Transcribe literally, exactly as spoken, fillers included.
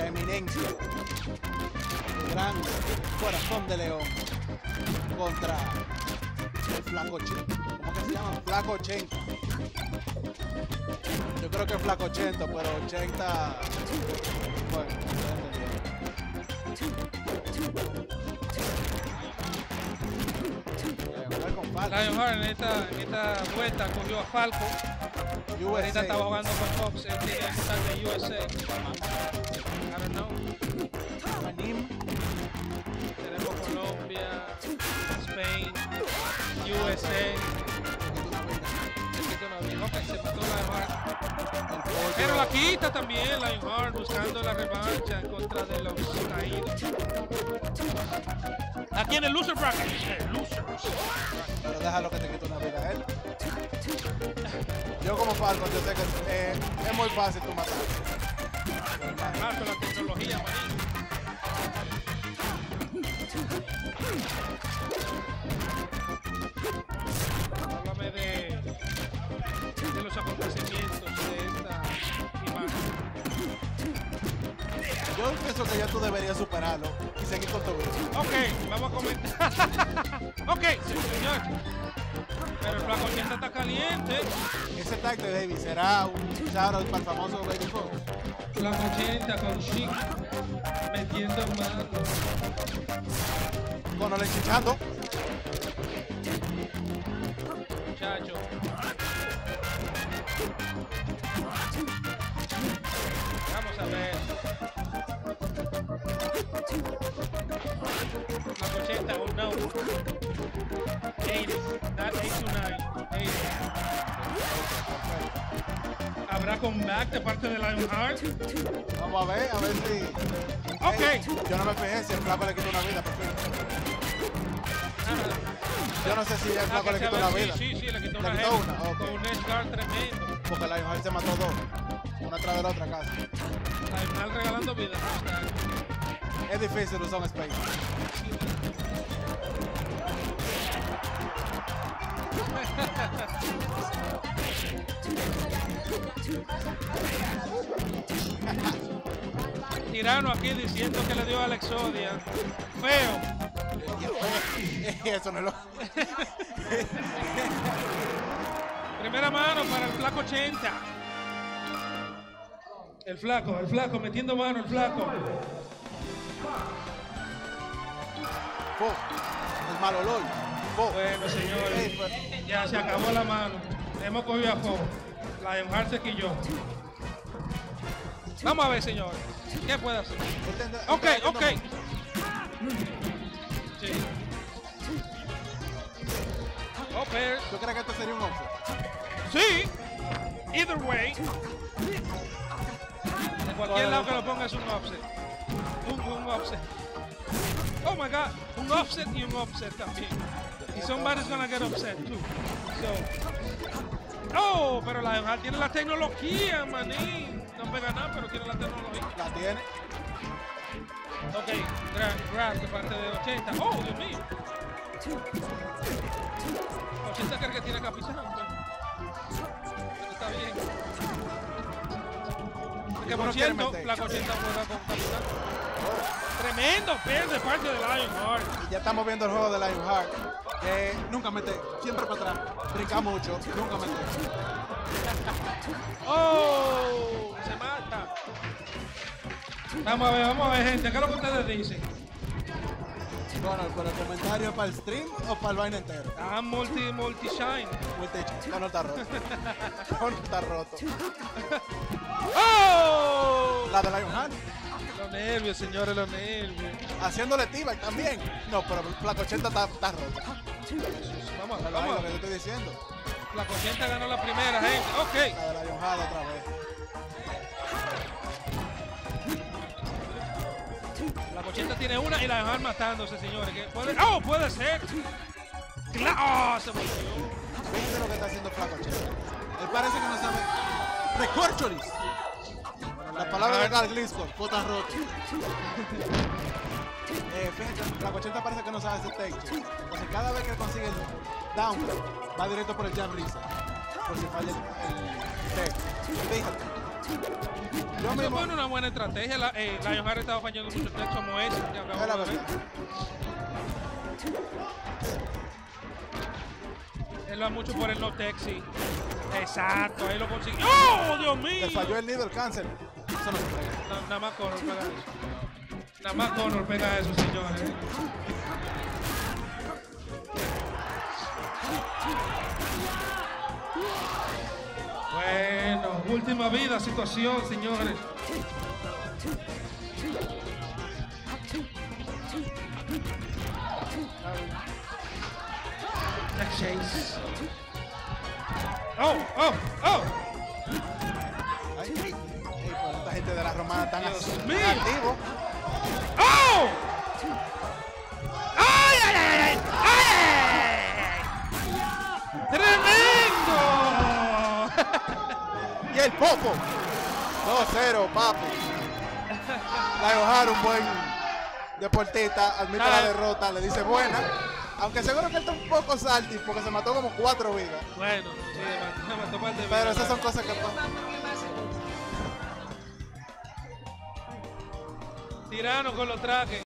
la eminencia, el gran corazón de león contra el flaco ochenta. ¿Cómo que se llama? Flaco ochenta. Yo creo que es flaco ochenta, pero ochenta. Bueno, Lionheart en esta, en esta vuelta cogió a Falco. Ahorita estaba jugando con Fox. Él tiene que estar de U S A. I don't know. Tenemos Colombia, Spain, U S A. Ok, se mató Lionheart. Pero la quita también Lionheart buscando la revancha en contra de los caídos. Aquí en el loser bracket. El loser. Pero déjalo que te quite una vida a él. Yo como Falcon, yo sé que eh, es muy fácil tu matar. Ah, con la tecnología, maní. Háblame de, de los acontecimientos de esta imagen. Yo pienso que ya tú deberías superarlo y seguir con tu vida. Ok, vamos a comentar. Ok, señor. Pero el flaco ochenta está caliente. Ese tag de Baby será un shoutout para el famoso Baby Fox. Flaco ochenta con Chic metiendo mano. Con el chichando. Muchacho. Vamos a ver. Flaco ochenta, oh no. eighty, not eight to nine. eighty. ¿Habrá comeback de parte de Lionheart? Vamos a ver, a ver si. Ok. Hey, yo no me fijé si el flaco le quitó una vida. Yo no sé si el flaco Ah, le quitó ver, una sí, vida. Sí, sí, le quitó ¿Le una, quitó heavy, una? Okay. Con un edge guard tremendo. Porque Lionheart se mató dos. Una tras de la otra casi. Lionheart regalando vida. Es difícil usar un space. Tirano aquí diciendo que le dio a la Exodia. Feo. Eso no es lo. Primera mano para el flaco ochenta. El flaco, el flaco, metiendo mano, el flaco. Po. El malo Loy. Po. Bueno, señores, Hey, pues. ya se acabó la mano. Hemos cogido a Fo. Lionheart se quilló. Vamos a ver, señores. ¿Qué puede hacer? Ok, ok. Sí. Oh, pero- ¿Tú crees que esto sería un offset? Sí. Either way. De cualquier lado que lo ponga es un offset. Un, un offset. Oh my God. Un offset y un offset también. Y somebody's gonna get upset too. So. Oh, pero la Lionheart tiene la tecnología, manín. No pega nada, pero tiene la tecnología. La tiene. Ok, grab, grab de parte de ochenta. Oh, Dios mío. ochenta cree que tiene capitán, pero está bien. Que por cierto, la ochenta juega con capitán. Tremendo fair de parte de Lionheart. Y ya estamos viendo el juego de Lionheart. Que nunca mete, siempre para atrás. Brinca mucho, nunca mete. Oh, se mata. Vamos a ver, vamos a ver, gente. ¿Qué es lo que ustedes dicen? Bueno, ¿por el comentario para el stream o para el vaina entero? Ah, multi, multi shine. Multi, no, no está roto. No, no está roto. ¡Oh! La de Lionheart. Los nervios, señores, los nervios. Haciéndole T-Bag también. No, pero la ochenta está, está rota. Vamos, Pero ahí vamos. lo que te estoy diciendo. La ochenta ganó la primera, gente. Ok. La de la Lionheart otra vez. La ochenta tiene una y la Lionheart matándose, señores. ¿Qué puede? ¡Oh, puede ser! ¡Claro! ¡Oh, se volvió! Fíjense lo que está haciendo Flaco ochenta. Él parece que no sabe. ¡Recorcholis! La palabra de Carl Gliscor, J. roto. eh, fíjense, Flaco ochenta parece que no sabe hacer texture. Entonces cada vez que consigue el down, va directo por el jab risa. Por si falla el, el tech. Fíjate. Yo Eso mismo, fue una buena estrategia. La, eh, Lionheart estaba fallando muchos textos como ese. Que es la acabamos de ver. verdad. Él va mucho por el no texi. Exacto, ahí lo consiguió. ¡Oh, Dios mío! Le falló el needle cancel. Eso no se puede. Na- nada más Conor pega eso. Nada más Conor pega eso, señores. Bueno, última vida, situación, señores. Jack Chase. Oh, oh, oh. Ay, ay, ay, pero esta gente de la romana tan Dios tan mío. activo. ¡Oh! ¡Ay, ay, ay, ay! ¡Ay! ¡Tremendo! Y el Popo. dos cero, papi. Lionheart, un buen deportista, admite Ah. la derrota, le dice buena. Aunque seguro que él está un poco salty porque se mató como cuatro vidas. Bueno, sí, me mató par de Pero vidas. esas son cosas que pasan. Tirano con los trajes.